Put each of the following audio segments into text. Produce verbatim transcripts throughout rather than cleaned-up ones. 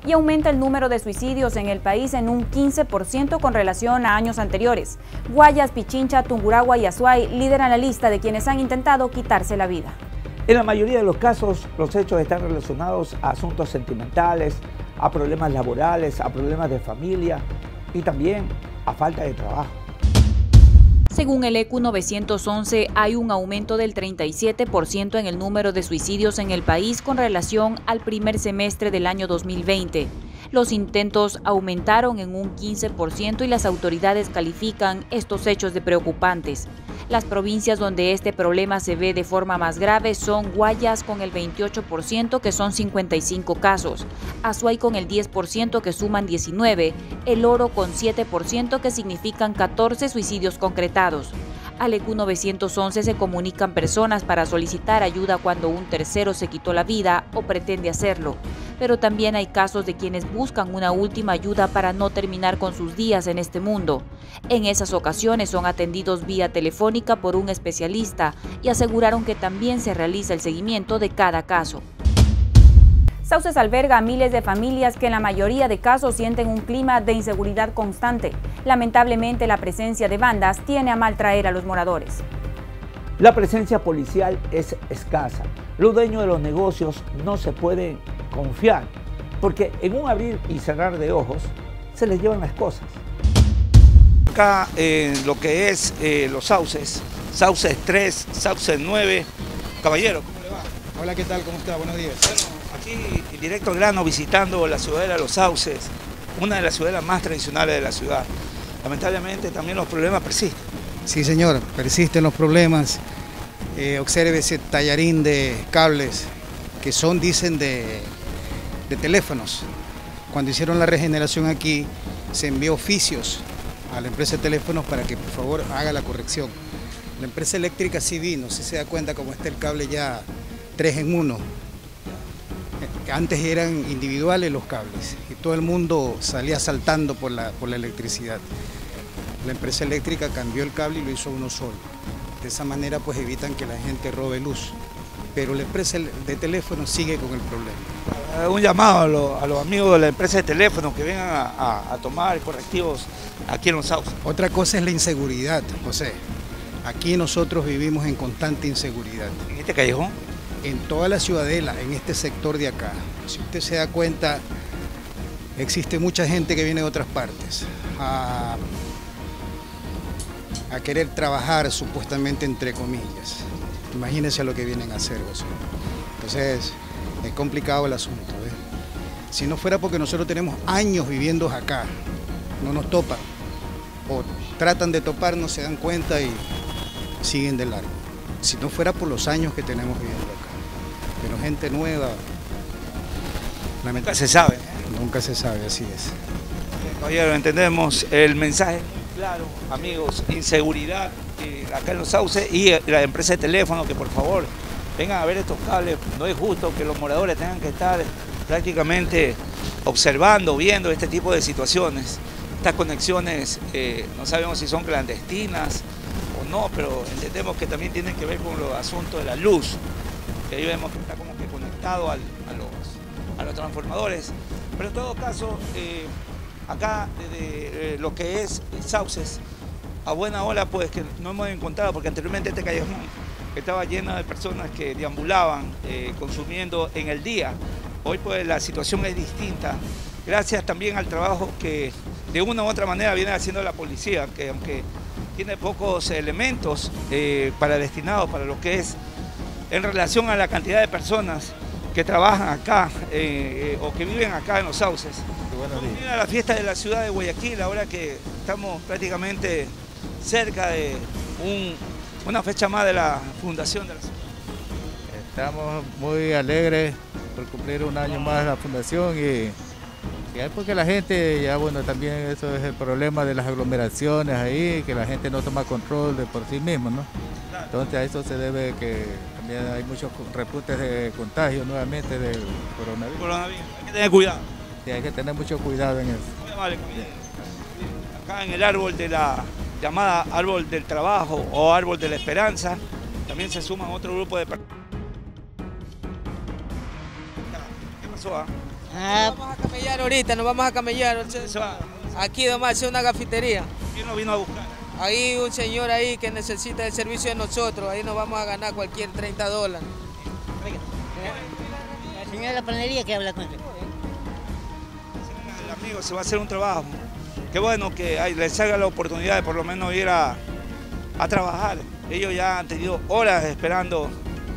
y aumenta el número de suicidios en el país en un quince por ciento con relación a años anteriores. Guayas, Pichincha, Tungurahua y Azuay lideran la lista de quienes han intentado quitarse la vida. En la mayoría de los casos, los hechos están relacionados a asuntos sentimentales, a problemas laborales, a problemas de familia y también a falta de trabajo. Según el E Q novecientos once, hay un aumento del treinta y siete por ciento en el número de suicidios en el país con relación al primer semestre del año dos mil veinte. Los intentos aumentaron en un quince por ciento y las autoridades califican estos hechos de preocupantes. Las provincias donde este problema se ve de forma más grave son Guayas con el veintiocho por ciento, que son cincuenta y cinco casos, Azuay con el diez por ciento, que suman diecinueve, El Oro con siete por ciento, que significan catorce suicidios concretados. Al E Q novecientos once se comunican personas para solicitar ayuda cuando un tercero se quitó la vida o pretende hacerlo. Pero también hay casos de quienes buscan una última ayuda para no terminar con sus días en este mundo. En esas ocasiones son atendidos vía telefónica por un especialista y aseguraron que también se realiza el seguimiento de cada caso. Sauces alberga a miles de familias que en la mayoría de casos sienten un clima de inseguridad constante. Lamentablemente, la presencia de bandas tiene a mal traer a los moradores. La presencia policial es escasa. Los dueños de los negocios no se pueden confiar, porque en un abrir y cerrar de ojos se les llevan las cosas. Acá en eh, lo que es eh, los sauces, sauces tres, sauces nueve. Caballero, ¿cómo le va? Hola, ¿qué tal? ¿Cómo está? Buenos días. Bueno, aquí directo al grano, visitando la ciudadela de Los Sauces, una de las ciudadelas más tradicionales de la ciudad. Lamentablemente también los problemas persisten. Sí, señor, persisten los problemas. Eh, observe ese tallarín de cables que son, dicen, de, de teléfonos. Cuando hicieron la regeneración aquí, se envió oficios a la empresa de teléfonos para que por favor haga la corrección. La empresa eléctrica sí vino, si se da cuenta cómo está el cable ya tres en uno. Antes eran individuales los cables y todo el mundo salía saltando por la, por la electricidad. La empresa eléctrica cambió el cable y lo hizo uno solo. De esa manera pues evitan que la gente robe luz. Pero la empresa de teléfono sigue con el problema. Un llamado a los, a los amigos de la empresa de teléfono que vengan a, a, a tomar correctivos aquí en Los Sauces. Otra cosa es la inseguridad, José. Aquí nosotros vivimos en constante inseguridad. ¿En este callejón? En toda la ciudadela, en este sector de acá. Si usted se da cuenta, existe mucha gente que viene de otras partes a, a querer trabajar supuestamente entre comillas. Imagínense lo que vienen a hacer, José. Entonces, es complicado el asunto, ¿ves? Si no fuera porque nosotros tenemos años viviendo acá, no nos topan. O tratan de topar, no se dan cuenta y siguen de largo. Si no fuera por los años que tenemos viviendo acá. Pero gente nueva, nunca se sabe. Nunca se sabe, así es. Caballero, entendemos el mensaje claro, amigos, inseguridad eh, acá en Los Sauces y la empresa de teléfono que por favor vengan a ver estos cables. No es justo que los moradores tengan que estar prácticamente observando, viendo este tipo de situaciones. Estas conexiones eh, no sabemos si son clandestinas o no, pero entendemos que también tienen que ver con los asuntos de la luz. Que ahí vemos que está como que conectado al, a, los, a los transformadores. Pero en todo caso, eh, acá desde eh, lo que es Sauces, a buena hora pues que no hemos encontrado, porque anteriormente este callejón estaba lleno de personas que deambulaban eh, consumiendo en el día. Hoy pues la situación es distinta, gracias también al trabajo que de una u otra manera viene haciendo la policía, que aunque tiene pocos elementos eh, para destinados para lo que es en relación a la cantidad de personas que trabajan acá eh, eh, o que viven acá en Los Sauces. Viene a la fiesta de la ciudad de Guayaquil, ahora que estamos prácticamente cerca de un, una fecha más de la fundación de la ciudad. Estamos muy alegres por cumplir un año más la fundación y, y es porque la gente, ya bueno, también eso es el problema de las aglomeraciones ahí, que la gente no toma control de por sí mismo, ¿no? Entonces a eso se debe que también hay muchos repuntes de contagio nuevamente del coronavirus. Coronavirus, hay que tener cuidado. Sí, hay que tener mucho cuidado en eso. Muy amable, acá en el árbol de la llamada árbol del trabajo o árbol de la esperanza, también se suman otro grupo de personas. ¿Qué pasó? Ah? Ah. Nos vamos a camellar ahorita, nos vamos a camellar. Aquí nomás, es una cafetería. ¿Quién nos vino a buscar? Ahí un señor ahí que necesita el servicio de nosotros, ahí nos vamos a ganar cualquier treinta dólares. La señora de la panadería que habla con usted. El amigo se va a hacer un trabajo. Qué bueno que ay, les haga la oportunidad de por lo menos ir a, a trabajar. Ellos ya han tenido horas esperando,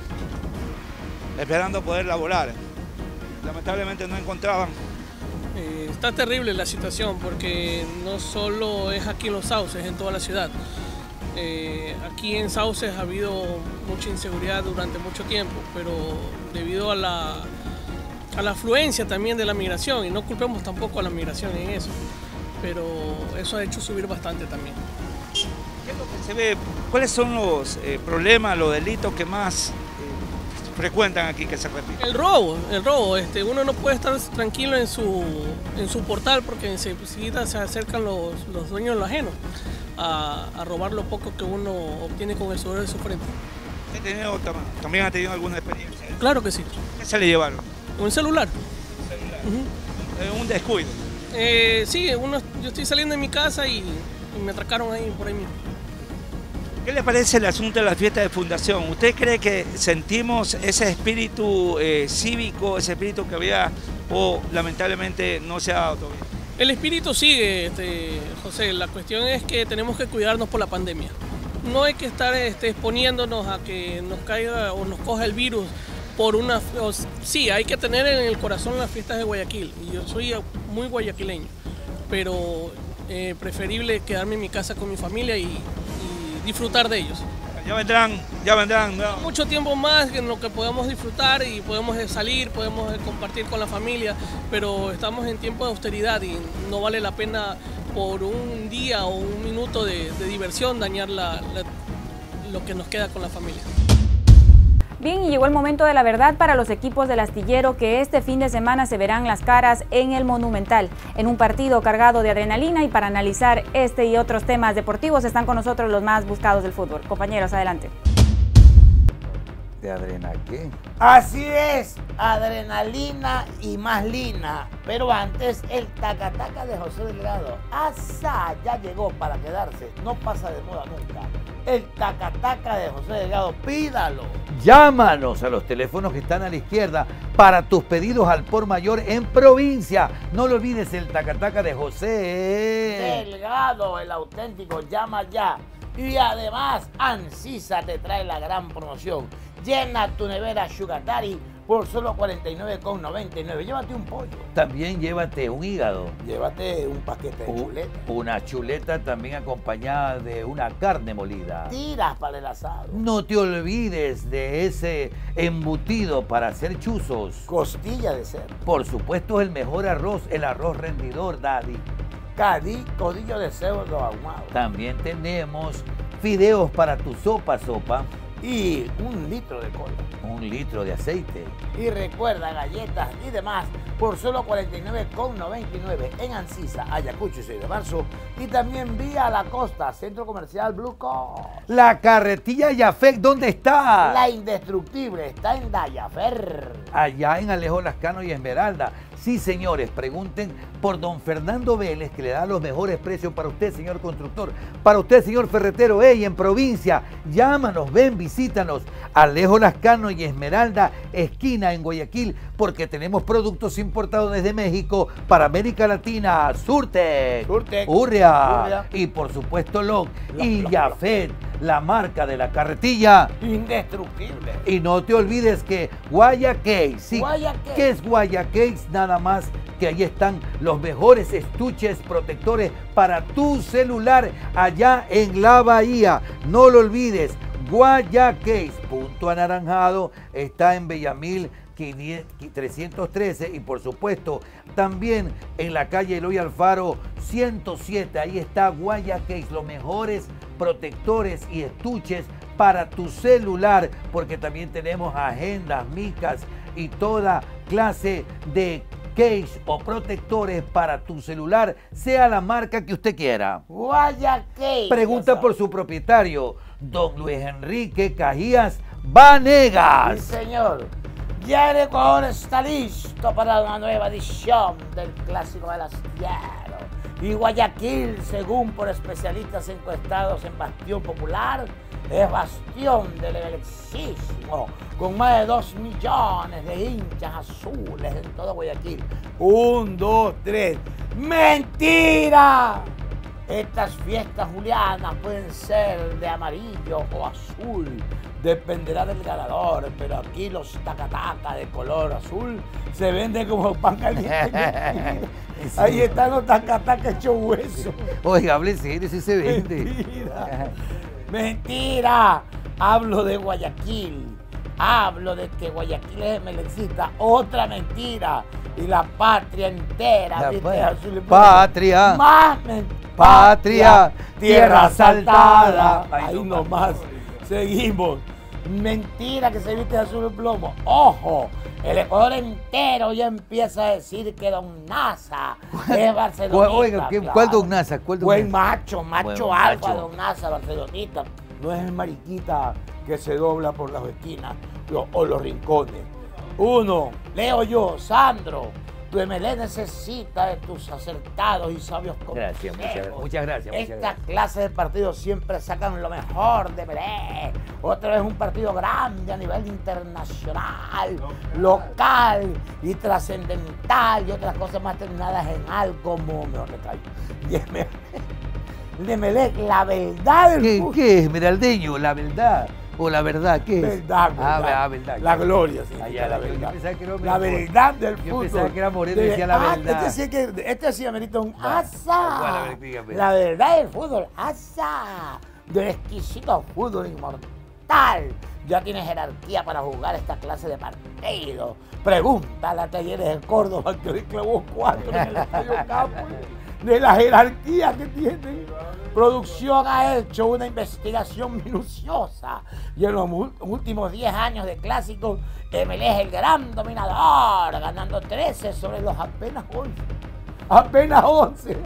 esperando poder laborar. Lamentablemente no encontraban. Eh, está terrible la situación porque no solo es aquí en Los Sauces, es en toda la ciudad. Eh, aquí en Sauces ha habido mucha inseguridad durante mucho tiempo, pero debido a la, a la afluencia también de la migración, y no culpemos tampoco a la migración en eso, pero eso ha hecho subir bastante también. ¿Qué es lo que se ve? ¿Cuáles son los eh, problemas, los delitos que más frecuentan aquí, que se repiten? El robo, el robo, este, uno no puede estar tranquilo en su, en su portal porque enseguida se acercan los, los dueños de lo ajeno a, a robar lo poco que uno obtiene con el sudor de su frente. ¿Ha tenido, también ha tenido alguna experiencia? Claro que sí. ¿Qué se le llevaron? Un celular. Uh-huh. eh, un descuido. Eh, sí, uno, yo estoy saliendo de mi casa y, y me atracaron ahí por ahí mismo. ¿Qué le parece el asunto de la fiesta de fundación? ¿Usted cree que sentimos ese espíritu eh, cívico, ese espíritu que había, o lamentablemente no se ha dado todavía? El espíritu sigue, este, José. La cuestión es que tenemos que cuidarnos por la pandemia. No hay que estar este, exponiéndonos a que nos caiga o nos coja el virus por una... O, sí, hay que tener en el corazón las fiestas de Guayaquil. Y yo soy muy guayaquileño, pero eh, preferible quedarme en mi casa con mi familia y disfrutar de ellos. Ya vendrán, ya vendrán. No. Mucho tiempo más en lo que podamos disfrutar y podemos salir, podemos compartir con la familia, pero estamos en tiempo de austeridad y no vale la pena por un día o un minuto de, de diversión dañar la, la, lo que nos queda con la familia. Bien, y llegó el momento de la verdad para los equipos del Astillero, que este fin de semana se verán las caras en el Monumental, en un partido cargado de adrenalina. Y para analizar este y otros temas deportivos están con nosotros los más buscados del fútbol. Compañeros, adelante. ¿De adrena qué? Así es, adrenalina y más lina. Pero antes, el tacataca de José Delgado. ¡Asa! Ya llegó para quedarse, no pasa de moda nunca. El tacataca de José Delgado, pídalo. Llámanos a los teléfonos que están a la izquierda para tus pedidos al por mayor en provincia. No lo olvides, el tacataca de José Delgado, el auténtico, llama ya. Y además, Ansisa te trae la gran promoción. Llena tu nevera Sugar Daddy por solo cuarenta y nueve con noventa y nueve. Llévate un pollo. También llévate un hígado. Llévate un paquete de un, chuleta. Una chuleta también acompañada de una carne molida. Tiras para el asado. No te olvides de ese embutido para hacer chuzos. Costilla de cerdo. Por supuesto, el mejor arroz, el arroz rendidor, Daddy. Cadí, codillo de cerdo ahumado. También tenemos fideos para tu sopa, sopa. Y un litro de cola. Un litro de aceite. Y recuerda, galletas y demás por solo cuarenta y nueve con noventa y nueve en Ansisa, Ayacucho y seis de marzo. Y también vía la costa, Centro Comercial Blue Coast. La carretilla Yafec, ¿dónde está? La indestructible está en Dayafer. Allá en Alejo Lascano y Esmeralda. Sí, señores, pregunten por don Fernando Vélez, que le da los mejores precios para usted, señor constructor, para usted, señor ferretero. Ey, en provincia, llámanos, ven, visítanos. Alejo Lascano y Esmeralda, esquina en Guayaquil, porque tenemos productos importados desde México para América Latina. Surtec, Surtec, Urria, Urria. Y por supuesto Loc y Yafet, la marca de la carretilla indestructible. Y no te olvides que Guayacase, sí, Guayacase. ¿qué es Guayacase? Nada más que ahí están los mejores estuches protectores para tu celular allá en la Bahía. No lo olvides, Guayacase, punto anaranjado, está en Bellamil trescientos trece y por supuesto también en la calle Eloy Alfaro ciento siete. Ahí está Guayacase, los mejores protectores y estuches para tu celular, porque también tenemos agendas, micas y toda clase de case o protectores para tu celular, sea la marca que usted quiera. Guayacase. Pregunta por su propietario, don Luis Enrique Cajías Vanegas. Sí, señor. Ya el Ecuador está listo para una nueva edición del Clásico del Astillero. Y Guayaquil, según por especialistas encuestados en Bastión Popular, es bastión del Emelexísimo, con más de dos millones de hinchas azules en todo Guayaquil. Un, dos, tres. ¡Mentira! Estas fiestas julianas pueden ser de amarillo o azul, dependerá del ganador, pero aquí los tacataca de color azul se venden como pan caliente. Sí. Ahí están los tacataca hechos hueso. Oiga, hable serio, si se vende. Mentira. Mentira. Hablo de Guayaquil. Hablo de que Guayaquil es emelexista. Otra mentira. Y la patria entera. La ¿viste? pa Azul y patria. Más mentira. Patria. Tierra asaltada. Ahí, Ahí nomás. Seguimos. Mentira que se viste de azul y plomo. ¡Ojo! El Ecuador entero ya empieza a decir que Don Nasa es barcelonista. Oiga, ¿qué, claro. ¿cuál Don Nasa? ¿Cuál Don Buen Nasa? macho, macho Buen alfa, macho. Don Nasa, barcelonista. No es el mariquita que se dobla por las esquinas lo, o los rincones. Uno, leo yo, Sandro. Tu M L E necesita de tus acertados y sabios consejos. Gracias, muchas, muchas gracias. Muchas Esta gracias. clase de partidos siempre sacan lo mejor de M L E. Otra vez un partido grande a nivel internacional, local y trascendental y otras cosas más terminadas en algo como mejor me callo. Y M L E, el M L E, la verdad del ¿Qué, fútbol. ¿Qué es, Esmeraldeño? ¿La verdad? ¿O la verdad? ¿Qué es? Verdad, Ah, verdad. ah, verdad. La gloria, sí. Ah, ya, la yo- yo verdad. pensaba que era La mejor. verdad del Yo fútbol. pensaba que era Moreno y De- decía la ah, verdad. Este sí, que, este sí amerita un Va, asa. bueno, a ver, dígame. La verdad del fútbol, asa. Del exquisito fútbol inmortal. Ya tiene jerarquía para jugar esta clase de partido. Pregúntale a Talleres de Córdoba que le clavó cuatro en el Estadio Campo. De la jerarquía que tienen. Producción ha hecho una investigación minuciosa y en los mu- últimos diez años de clásicos, M L E es el gran dominador, ganando trece sobre los apenas once. Apenas once.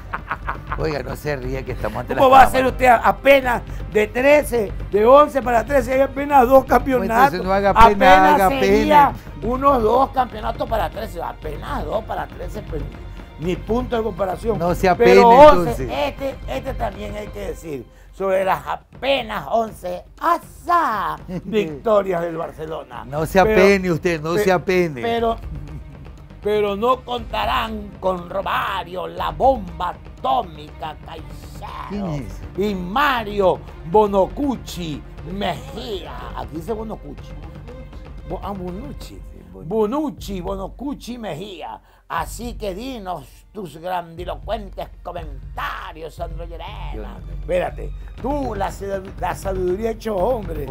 Oiga, no se ríe que estamos ante la ¿Cómo va a cámara. ser usted apenas de trece, de once para trece? Hay apenas dos campeonatos. Entonces no haga pena, haga sería pena. unos dos campeonatos para trece, apenas dos para trece, pues, ni punto de comparación. No se Pero apene, once, entonces. este, este también hay que decir, sobre las apenas once ¡asa! Victorias del Barcelona. No se Pero- apene usted, no pe- se apene. Pero, pero no contarán con Romario, la bomba atómica Caicedo. ¿Quién es? Y Mario Bonocucci Mejía. Aquí dice Bonocucci. Bo- ah, Bonucci. Bonucci, Bonocucci Mejía. Así que dinos tus grandilocuentes comentarios, Sandro Yo Llerena. no tengo. Espérate, tú, la, sed- la sabiduría hecho hombre.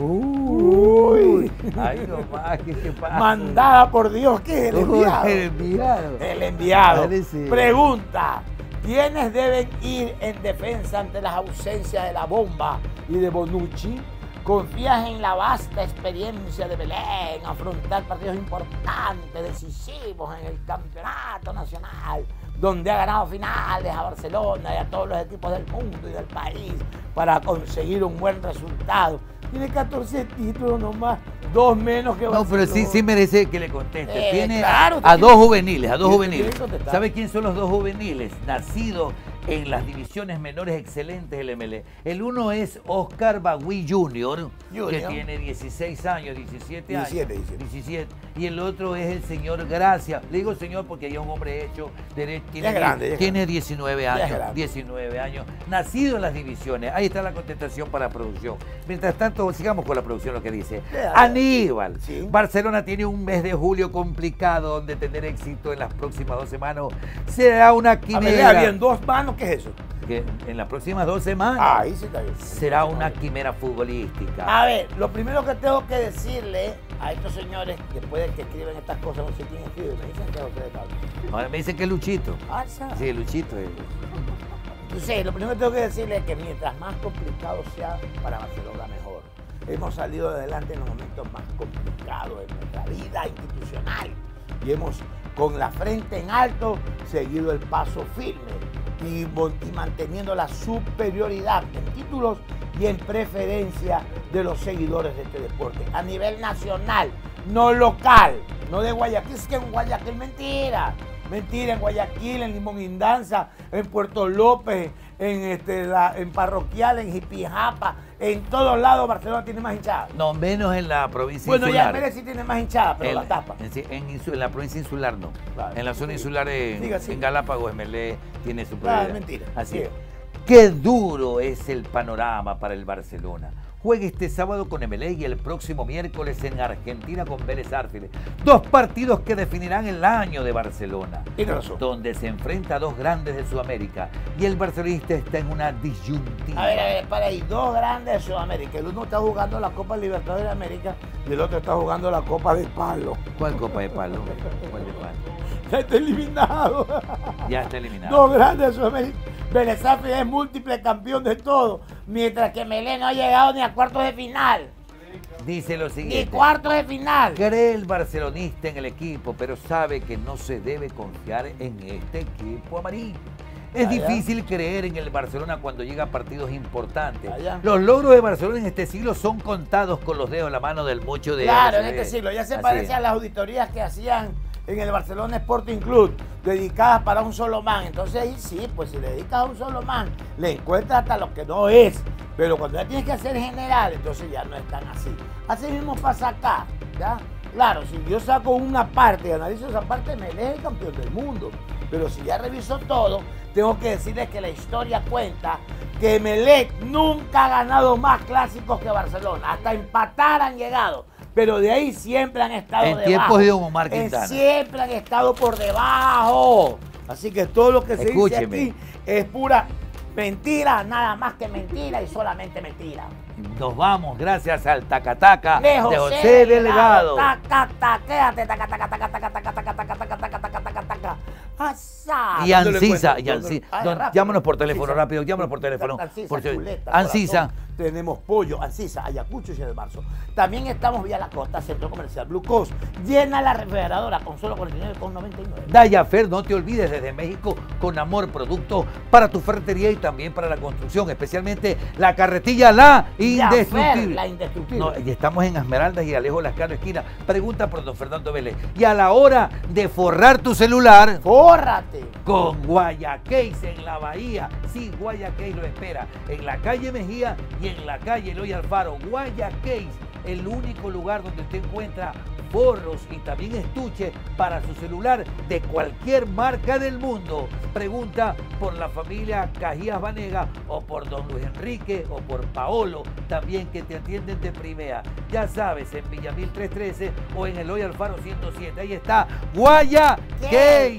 Uy, ay, no más, ¿qué, qué pasa? Mandada por Dios, ¿qué es el Uy, enviado? el enviado. El enviado. Dale, sí. Pregunta, ¿quiénes deben ir en defensa ante las ausencias de la bomba y de Bonucci? ¿Confías en la vasta experiencia de Belén, afrontar partidos importantes, decisivos en el campeonato nacional, donde ha ganado finales a Barcelona y a todos los equipos del mundo y del país para conseguir un buen resultado? Tiene catorce títulos nomás, dos menos que No, Barcelona. pero sí, sí merece que le conteste. Eh, Tiene claro, a usted dos tiene- juveniles, a dos usted juveniles. tiene que contestar. ¿Sabe quién son los dos juveniles? Nacidos en las divisiones menores excelentes del M L E. El uno es Oscar Bagui junior, que Junior. tiene dieciséis años, diecisiete años. diecisiete, diecisiete. diecisiete. Y el otro es el señor Gracia. Le digo señor porque ya es un hombre hecho, dere- tiene, es grande, ya es tiene grande. diecinueve Ya es años. grande. diecinueve años, nacido en las divisiones. Ahí está la contestación para producción. Mientras tanto, sigamos con la producción, lo que dice. Ya, ya. Aníbal. Sí. Barcelona tiene un mes de julio complicado donde tener éxito en las próximas dos semanas. Será una A ver, lea quimera. bien, dos manos, ¿qué es eso? Que en las próximas dos semanas Ahí sí está bien. será una quimera futbolística. A ver, lo primero que tengo que decirle a estos señores, después de que escriben estas cosas, no sé quién escribe, me dicen que es José de Pablo. Ahora me dicen que es Luchito. Ah, ¿sabes? Sí, Luchito. es- Entonces, lo primero que tengo que decirle es que mientras más complicado sea para Barcelona, mejor. Hemos salido adelante en los momentos más complicados de nuestra vida institucional y hemos, con la frente en alto, seguido el paso firme y, mo- y manteniendo la superioridad en títulos y en preferencia de los seguidores de este deporte. A nivel nacional, no local, no de Guayaquil. Es que en Guayaquil mentira. Mentira, en Guayaquil, en Limón Indanza, en Puerto López, en, este, la, en Parroquial, en Jipijapa, en todos lados Barcelona tiene más hinchada. No, menos en la provincia bueno, insular. Bueno, ya Mérez sí tiene más hinchada, pero en, la tapa. En, en, en, en la provincia insular no. Claro, en la zona sí. insular en, Diga, sí. en Galápagos, Emelec tiene su prioridad. prioridad. Ah, mentira. Así sí. es. Qué duro es el panorama para el Barcelona. Juega este sábado con Emelec y el próximo miércoles en Argentina con Vélez Sarsfield. Dos partidos que definirán el año de Barcelona. Tiene razón. Donde se enfrenta a dos grandes de Sudamérica. Y el barcelonista está en una disyuntiva. A ver, a ver, para ahí, dos grandes de Sudamérica. El uno está jugando la Copa Libertadores de América y el otro está jugando la Copa de Palo. ¿Cuál Copa de Palo? ¿Cuál de Palo? Ya está eliminado. Ya está eliminado. Dos grandes de Sudamérica. Vélez Sarsfield es múltiple campeón de todo, mientras que Emelec no ha llegado ni a cuartos de final. Dice lo siguiente. Ni cuartos de final. Cree el barcelonista en el equipo, pero sabe que no se debe confiar en este equipo amarillo. Es Allá. difícil creer en el Barcelona cuando llega a partidos importantes. Allá. Los logros de Barcelona en este siglo son contados con los dedos en la mano del mucho de... Claro, de, en este siglo. Ya se así parece es. a las auditorías que hacían en el Barcelona Sporting Club, dedicadas para un solo man. Entonces ahí sí, pues si le dedicas a un solo man, le encuentras hasta lo que no es. Pero cuando ya tienes que hacer general, entonces ya no es tan así. Así mismo pasa acá, ¿ya? Claro, si yo saco una parte y analizo esa parte, me es el campeón del mundo. Pero si ya reviso todo, tengo que decirles que la historia cuenta que Emelec nunca ha ganado más clásicos que Barcelona. Hasta empatar han llegado. Pero de ahí siempre han estado en debajo. tiempos de Omar Quintana. Eh, siempre han estado por debajo. Así que todo lo que se Escúcheme. dice aquí es pura mentira, nada más que mentira y solamente mentira. Nos vamos gracias al tacataca De de José, José Delgado. Taca, taca, quédate, taca, taca, taca, taca, taca, taca, taca, taca, taca, taca, taca, taca. Asá. Y Ancisa, y Ancisa. Ah, Don, rápido. llámanos por teléfono, Ancisa. rápido, llámanos por teléfono. Ancisa, Por- chuleta, Ancisa. corazón. Tenemos pollo, Ancisa, Ayacucho y el marzo. También estamos vía la costa, Centro Comercial Blue Coast. Llena la refrigeradora con solo cuarenta y nueve con noventa y nueve. Dayafer, no te olvides, desde México, con amor, producto para tu ferretería y también para la construcción, especialmente la carretilla La Indestructible. La Indestructible. No, y estamos en Esmeraldas y Alejo Lascano esquina. Pregunta por don Fernando Vélez. Y a la hora de forrar tu celular, ¡fórrate! Con Guayacase en la Bahía. Sí, Guayacase lo espera. En la calle Mejía y en la calle Eloy Alfaro. Guayacase, el único lugar donde usted encuentra forros y también estuches para su celular de cualquier marca del mundo. Pregunta por la familia Cajías Vanega o por don Luis Enrique o por Paolo, también que te atienden de primera. Ya sabes, en Villamil trescientos trece o en Eloy Alfaro ciento siete. Ahí está Guayacase.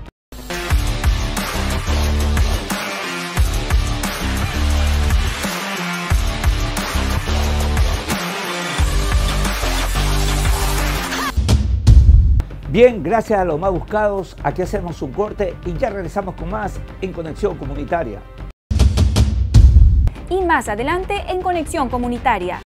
Bien, gracias a los más buscados, aquí hacemos un corte y ya regresamos con más en Conexión Comunitaria. Y más adelante en Conexión Comunitaria.